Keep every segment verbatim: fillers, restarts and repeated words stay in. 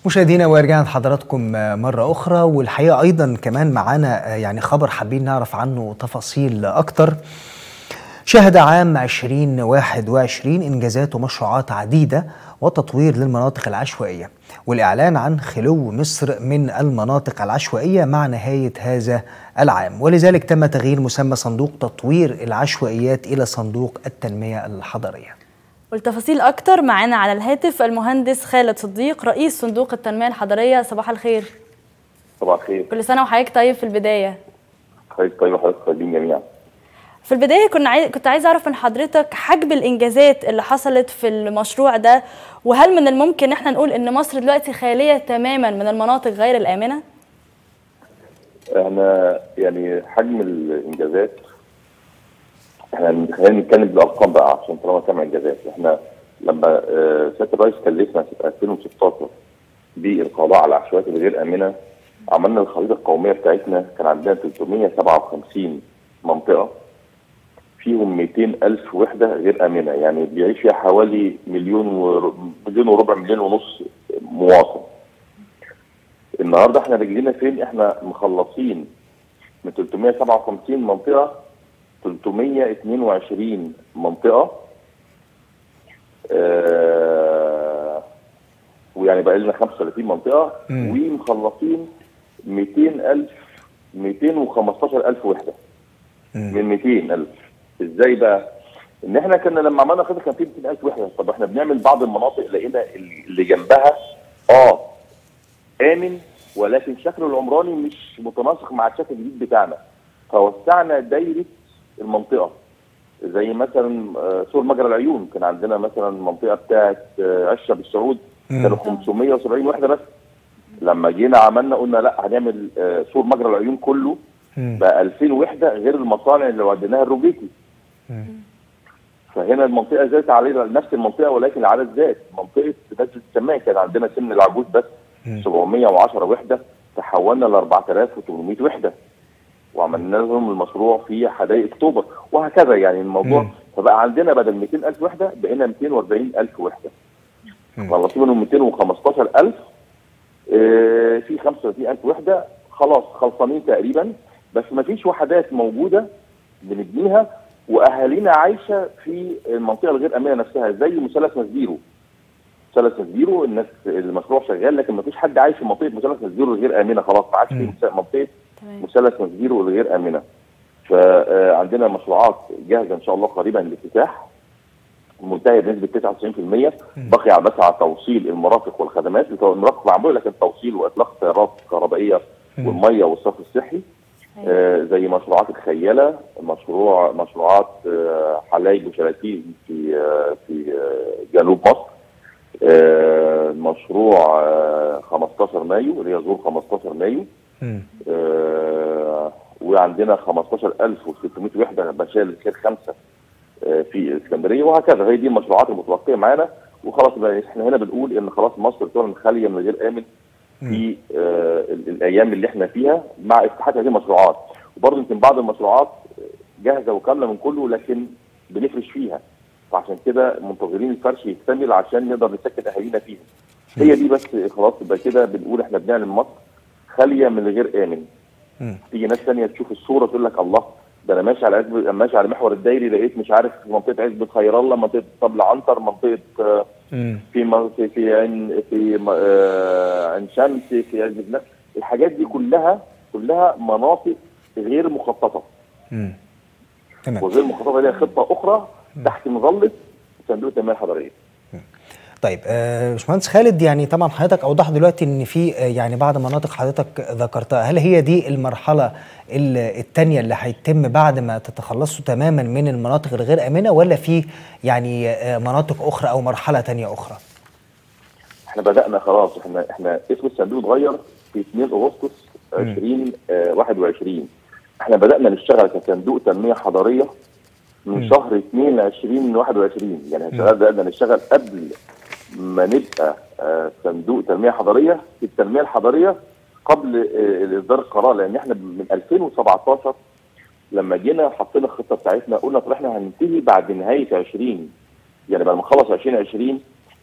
مشاهدينا ورجعنا لحضراتكم مرة أخرى، والحقيقة أيضا كمان معانا يعني خبر حابين نعرف عنه تفاصيل أكتر. شهد عام ألفين وواحد وعشرين إنجازات ومشروعات عديدة وتطوير للمناطق العشوائية والإعلان عن خلو مصر من المناطق العشوائية مع نهاية هذا العام، ولذلك تم تغيير مسمى صندوق تطوير العشوائيات إلى صندوق التنمية الحضرية. والتفاصيل أكتر معانا على الهاتف المهندس خالد صديق رئيس صندوق التنمية الحضرية. صباح الخير. صباح الخير. كل سنة وحضرتك طيب. في البداية حضرتك طيب وحضرتك طيبين جميعا. في البداية كنا عايز... كنت عايز أعرف من حضرتك حجم الإنجازات اللي حصلت في المشروع ده، وهل من الممكن إحنا نقول إن مصر دلوقتي خالية تماما من المناطق غير الآمنة؟ احنا يعني حجم الإنجازات احنا خلينا نتكلم بالأرقام بقى عشان طالما سمع إنجازات. احنا لما سيادة الرئيس كلفنا في ألفين وستاشر بالقضاء على العشوائيات الغير آمنة، عملنا الخريطة القومية بتاعتنا. كان عندنا ثلاثمائة وسبعة وخمسين منطقة فيهم مئتين ألف وحدة غير آمنة، يعني بيعيش فيها حوالي مليون و... مليون وربع مليون ونص مواطن. النهارده احنا رجلينا فين؟ احنا مخلصين من ثلاثمائة وسبعة وخمسين منطقة ثلاثمائة واثنين وعشرين منطقة، آه ويعني بقى لنا خمسة وثلاثين منطقة م. ومخلصين مئتين ألف مئتين وخمستاشر ألف وحدة م. من مئتين ألف. ازاي بقى؟ ان احنا كنا لما عملنا خطه كان في مئتين ألف وحده، طب احنا بنعمل بعض المناطق لقينا اللي جنبها اه امن ولكن شكله العمراني مش متناسق مع الشكل الجديد بتاعنا، فوسعنا دايره المنطقه. زي مثلا سور مجرى العيون، كان عندنا مثلا منطقه بتاعه عشه بالسعود كانوا خمسمائة وسبعين وحده بس. لما جينا عملنا قلنا لا هنعمل سور مجرى العيون كله بقى ألفين وحده غير المصانع اللي وديناها الروبيكي. فهنا المنطقه زادت علينا نفس المنطقه ولكن العدد زاد. منطقه نزله السمان كان عندنا سن العجوز بس سبعمائة وعشرة وحده، تحولنا ل أربعة آلاف وثمانمائة وحده وعملنا لهم المشروع في حدائق اكتوبر وهكذا. يعني الموضوع مم. فبقى عندنا بدل مئتين ألف وحده بقينا مئتين وأربعين ألف وحده. خلصنا منهم مئتين وخمستاشر ألف، اه في خمسة وثلاثين ألف وحده خلاص خلصانين تقريبا، بس ما فيش وحدات موجوده بنبنيها واهالينا عايشه في المنطقه الغير امنه نفسها، زي مثلث مسبيرو. مثلث مسبيرو الناس المشروع شغال لكن ما فيش حد عايش في منطقه مثلث مسبيرو الغير امنه، خلاص ما عادش في منطقه مثلث مسبيرو الغير امنه. فعندنا مشروعات جاهزه ان شاء الله قريبا للافتتاح منتهيه بنسبه تسعة وتسعين بالمئة. بقي على بس على توصيل المرافق والخدمات. المرافق معمول لكن توصيل واطلاق السيارات الكهربائيه والميه والصرف الصحي. آه زي مشروعات الخياله، مشروع مشروعات آه حلايب وشلاتين في آه في آه جنوب مصر. آه مشروع آه خمستاشر مايو اللي هي زور خمستاشر مايو. آه وعندنا خمستاشر ألف وستمائة وحده بشال خير خمسه آه في الاسكندريه وهكذا. هي دي المشروعات المتبقيه معانا وخلاص. احنا هنا بنقول ان خلاص مصر تعلن خاليه من غير امن في آه الايام اللي احنا فيها مع افتتاحات هذه المشروعات. وبرضه يمكن بعض المشروعات جاهزه وكامله من كله لكن بنفرش فيها، فعشان كده منتظرين الفرش يكتمل عشان نقدر نسكن اهالينا فيها. هي دي بس خلاص. يبقى كده بنقول احنا بنعلن مصر خاليه من غير امن. تيجي ناس ثانيه تشوف الصوره تقول لك الله ده انا ماشي على عزب ماشي على محور الدايري لقيت مش عارف منطقه عزبه خير الله، منطقه طبل عنتر، منطقه آه في في في عين في آه عين شمس، في عزبه نفس. الحاجات دي كلها كلها مناطق غير مخططه. تمام. وغير مخططه ليها خطه اخرى تحت مظله صندوق التنميه الحضريه. طيب باشمهندس خالد، يعني طبعا حضرتك اوضح دلوقتي ان في يعني بعض مناطق حضرتك ذكرتها، هل هي دي المرحله الثانيه اللي هيتم بعد ما تتخلصوا تماما من المناطق الغير امنه، ولا في يعني مناطق اخرى او مرحله ثانيه اخرى؟ احنا بدانا خلاص. احنا احنا اسم الصندوق اتغير في اثنين أغسطس ألفين وواحد وعشرين. احنا بدانا نشتغل كصندوق تنميه حضريه من م. شهر اثنين ألفين وواحد وعشرين. يعني بدانا نشتغل قبل ما نبقى آه صندوق تنميه حضريه. في التنميه الحضريه قبل آه اصدار القرار، لان احنا من ألفين وسبعتاشر لما جينا حطينا الخطه بتاعتنا قلنا طب احنا هننتهي بعد نهايه عشرين، يعني بعد ما نخلص ألفين وعشرين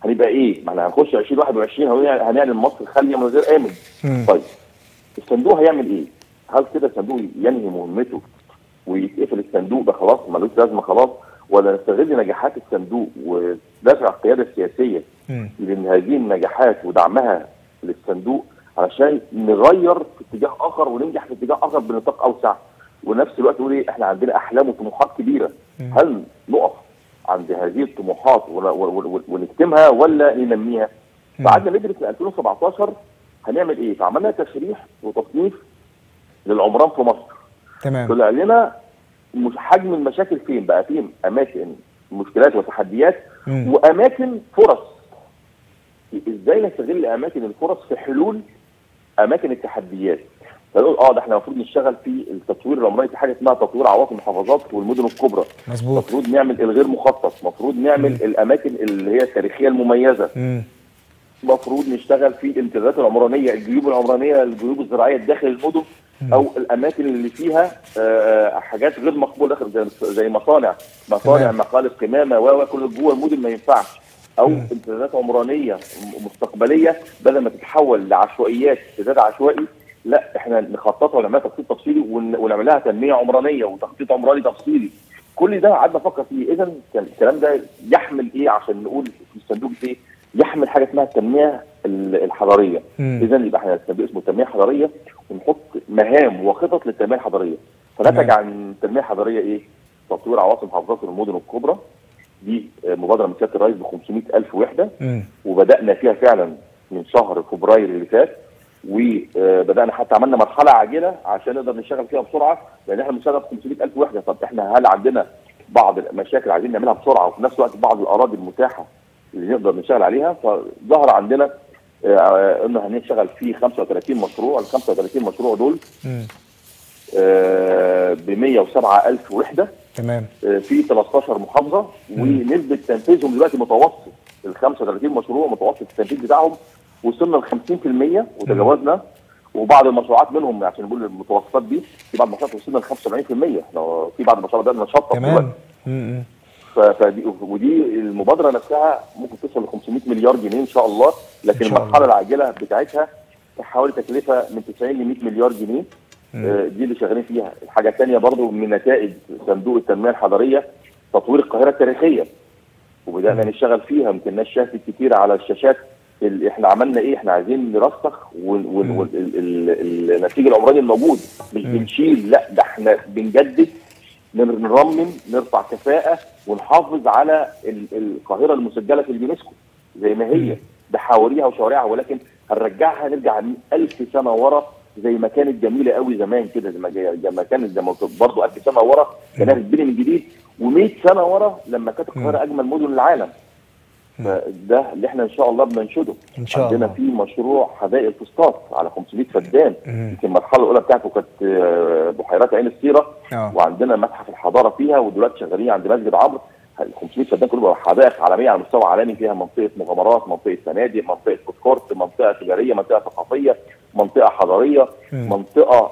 هنبقى ايه؟ ما احنا هنخش ألفين وواحد وعشرين هنعلن مصر خاليه من غير امن. مم. طيب الصندوق هيعمل ايه؟ هل كده الصندوق ينهي مهمته ويتقفل الصندوق ده خلاص ملوش لازمه خلاص، ولا نستغل نجاحات الصندوق ودافع القياده السياسيه لان هذه النجاحات ودعمها للصندوق علشان نغير في اتجاه اخر وننجح في اتجاه اخر بنطاق اوسع، ونفس الوقت نقول ايه احنا عندنا احلام وطموحات كبيره. مم. هل نقف عند هذه الطموحات ونكتمها ولا ننميها؟ فقعدنا ندرس في ألفين وسبعتاشر هنعمل ايه؟ فعملنا تشريح وتصنيف للعمران في مصر. تمام. طلع لنا حجم المشاكل فين بقى، فين اماكن مشكلات وتحديات مم. واماكن فرص. ازاي نستغل اماكن الفرص في حلول اماكن التحديات؟ فنقول اه ده احنا المفروض نشتغل في التطوير العمراني في حاجه اسمها تطوير عواصم المحافظات والمدن الكبرى. مظبوط. المفروض نعمل الغير مخطط، المفروض نعمل مم. الاماكن اللي هي التاريخيه المميزه. المفروض نشتغل في الامتدادات العمرانيه، الجيوب العمرانيه، الجيوب الزراعيه داخل المدن مم. او الاماكن اللي فيها آه حاجات غير مقبوله زي زي مصانع مصانع مقالب قمامه و كل جوه المدن ما ينفعش، او مم. امتدادات عمرانيه مستقبليه بدل ما تتحول لعشوائيات امتداد عشوائي، لا احنا نخططها ونعملها تخطيط تفصيلي ونعمل لها تنميه عمرانيه وتخطيط عمراني تفصيلي. كل ده قعدنا نفكر فيه. اذا الكلام ده يحمل ايه عشان نقول في الصندوق ايه؟ يحمل حاجه اسمها التنميه الحضريه. اذا يبقى احنا الصندوق اسمه التنميه الحضريه ونحط مهام وخطط للتنميه الحضريه. فنتج عن التنميه الحضريه ايه؟ تطوير عواصم محافظات والمدن الكبرى. دي مبادره من سياده الرئيس ب خمسمائة ألف وحده مم. وبدانا فيها فعلا من شهر فبراير اللي فات، وبدانا حتى عملنا مرحله عاجله عشان نقدر نشتغل فيها بسرعه، لان احنا بنشتغل ب خمسمائة ألف وحده. طب احنا هل عندنا بعض المشاكل عايزين نعملها بسرعه وفي نفس الوقت بعض الاراضي المتاحه اللي نقدر نشتغل عليها؟ فظهر عندنا آه انه هنشتغل في خمسة وثلاثين مشروع. ال خمسة وثلاثين مشروع دول آه ب مائة وسبعة ألف وحده. تمام. آه في ثلاثة عشر محافظه. مم. ونسبه تنفيذهم دلوقتي متوسط ال خمسة وثلاثين مشروع متوسط التنفيذ بتاعهم وصلنا ل خمسين في المية وتجاوزنا. وبعض المشروعات منهم عشان نقول المتوسطات دي في بعض المشروعات وصلنا ل خمسة وسبعين في المية. احنا في بعض المشروعات بدأنا نشطب تمام. فدي ودي المبادره نفسها ممكن توصل ل خمسمائة مليار جنيه ان شاء الله، لكن شاء المرحله الله. العاجله بتاعتها حوالي تكلفه من تسعين ل مائة مليار جنيه. آه دي اللي شغالين فيها. الحاجه الثانيه برضو من نتائج صندوق التنميه الحضريه تطوير القاهره التاريخيه، وبدانا نشتغل فيها. ما كناش شايفين كتير على الشاشات. احنا عملنا ايه؟ احنا عايزين نرسخ والنتيجه العمراني الموجود مش بنشيل، لا ده احنا بنجدد، نرمم، نرفع كفاءه ونحافظ على القاهره المسجله في اليونسكو زي ما هي بحواريها وشوارعها، ولكن هنرجعها نرجع ألف سنه ورا زي ما كانت جميله قوي زمان كده، زي ما كانت زي ما برضه ألف سنه ورا كانت بتبني من جديد، و100 سنه ورا لما كانت القاهره اجمل مدن العالم. فده اللي احنا ان شاء الله بننشده. ان شاء عندنا الله. في مشروع حدائق الفسطاط على خمسمائة فدان. يمكن المرحله الاولى بتاعته كانت بحيرات عين السيره. أوه. وعندنا متحف الحضاره فيها، ودلوقتي شغالين عند مسجد عمرو. خمسمائة فدان كلها حدائق عالميه على مستوى عالمي، فيها منطقه مغامرات، منطقه فنادق، منطقه فود كورت، منطقه تجاريه، منطقه ثقافيه، منطقه حضاريه، مم. منطقه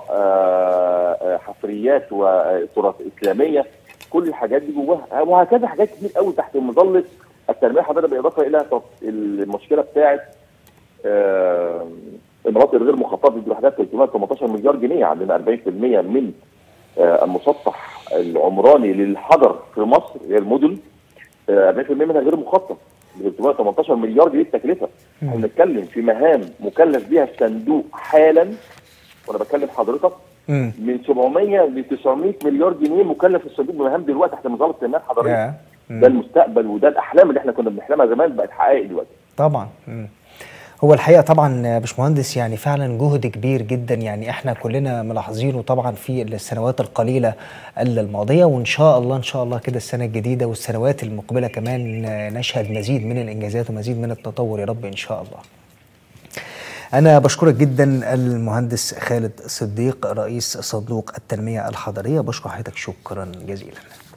حفريات وتراث اسلاميه. كل الحاجات دي جواها، وهكذا حاجات كتير قوي تحت مظله التنميه الحضريه، بالاضافه الى المشكله بتاعه آه المناطق الغير مخططه دي لوحدها ثلاثمائة وثمانية عشر مليار جنيه. عندنا أربعين في المية من آه المسطح العمراني للحضر في مصر هي المدن، آه أربعين في المية منها غير مخطط ب ثلاثمائة وثمانية عشر مليار جنيه التكلفه. احنا بنتكلم في مهام مكلف بها الصندوق حالا، وانا بكلم حضرتك مم. من سبعمائة ل تسعمائة مليار جنيه مكلف الصندوق بمهام دلوقتي تحت نظام التنميه الحضريه. ده المستقبل وده الاحلام اللي احنا كنا بنحلمها زمان بقت حقائق دلوقتي. طبعا. مم. هو الحقيقه طبعا يا باشمهندس يعني فعلا جهد كبير جدا، يعني احنا كلنا ملاحظينه طبعا في السنوات القليله الماضيه، وان شاء الله ان شاء الله كده السنه الجديده والسنوات المقبله كمان نشهد مزيد من الانجازات ومزيد من التطور يا رب ان شاء الله. أنا بشكرك جدا المهندس خالد صديق رئيس صندوق التنمية الحضرية، بشكر حضرتك شكرا جزيلا.